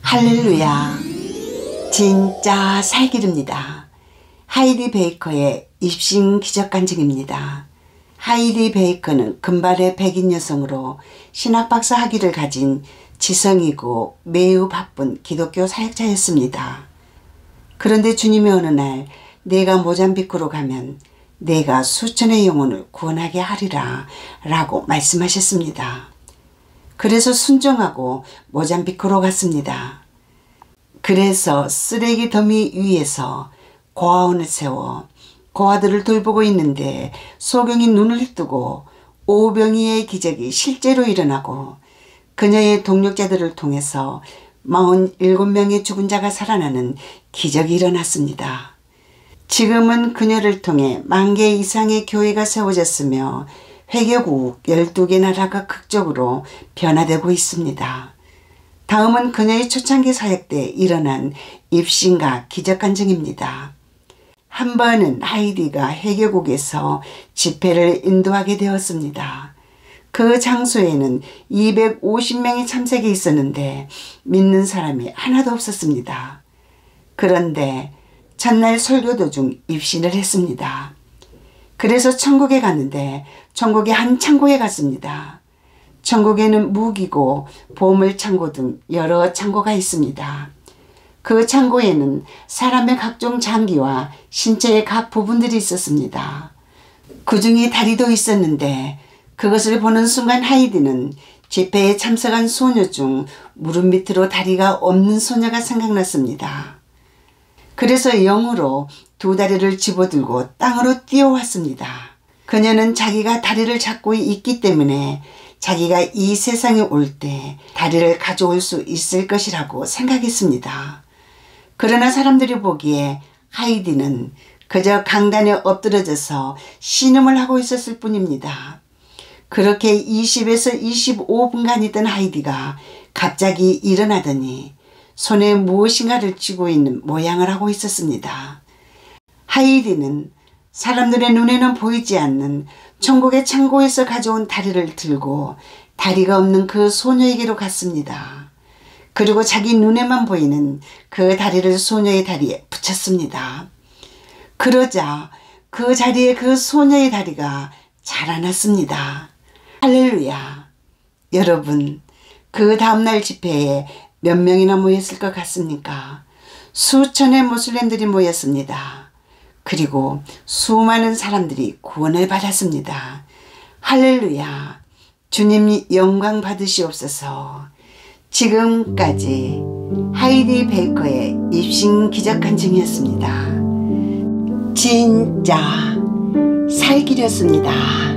할렐루야. 진짜 살기릅니다. 하이디 베이커의 입신 기적간증입니다. 하이디 베이커는 금발의 백인 여성으로 신학박사 학위를 가진 지성이고 매우 바쁜 기독교 사역자였습니다. 그런데 주님이 어느 날 내가 모잠비크로 가면 내가 수천의 영혼을 구원하게 하리라 라고 말씀하셨습니다. 그래서 순종하고 모잠비크로 갔습니다. 그래서 쓰레기 더미 위에서 고아원을 세워 고아들을 돌보고 있는데 소경이 눈을 뜨고 오병이의 기적이 실제로 일어나고 그녀의 동력자들을 통해서 47명의 죽은 자가 살아나는 기적이 일어났습니다. 지금은 그녀를 통해 10,000개 이상의 교회가 세워졌으며 회개국 12개 나라가 극적으로 변화되고 있습니다. 다음은 그녀의 초창기 사역 때 일어난 입신과 기적간증입니다. 한 번은 하이디가 회개국에서 집회를 인도하게 되었습니다. 그 장소에는 250명이 참석해 있었는데 믿는 사람이 하나도 없었습니다. 그런데 첫날 설교 도중 입신을 했습니다. 그래서 천국에 갔는데 천국의 한 창고에 갔습니다. 천국에는 무기고 보물창고 등 여러 창고가 있습니다. 그 창고에는 사람의 각종 장기와 신체의 각 부분들이 있었습니다. 그 중에 다리도 있었는데 그것을 보는 순간 하이디는 집회에 참석한 소녀 중 무릎 밑으로 다리가 없는 소녀가 생각났습니다. 그래서 영으로 2다리를 집어들고 땅으로 뛰어왔습니다. 그녀는 자기가 다리를 잡고 있기 때문에 자기가 이 세상에 올 때 다리를 가져올 수 있을 것이라고 생각했습니다. 그러나 사람들이 보기에 하이디는 그저 강단에 엎드러져서 신음을 하고 있었을 뿐입니다. 그렇게 20에서 25분간 있던 하이디가 갑자기 일어나더니 손에 무엇인가를 쥐고 있는 모양을 하고 있었습니다. 하이디는 사람들의 눈에는 보이지 않는 천국의 창고에서 가져온 다리를 들고 다리가 없는 그 소녀에게로 갔습니다. 그리고 자기 눈에만 보이는 그 다리를 소녀의 다리에 붙였습니다. 그러자 그 자리에 그 소녀의 다리가 자라났습니다. 할렐루야. 여러분, 그 다음날 집회에 몇 명이나 모였을 것 같습니까? 수천의 모슬렘들이 모였습니다. 그리고 수많은 사람들이 구원을 받았습니다. 할렐루야. 주님 영광 받으시옵소서. 지금까지 하이디 베이커의 입신 기적간증이었습니다. 진짜 살기렸습니다.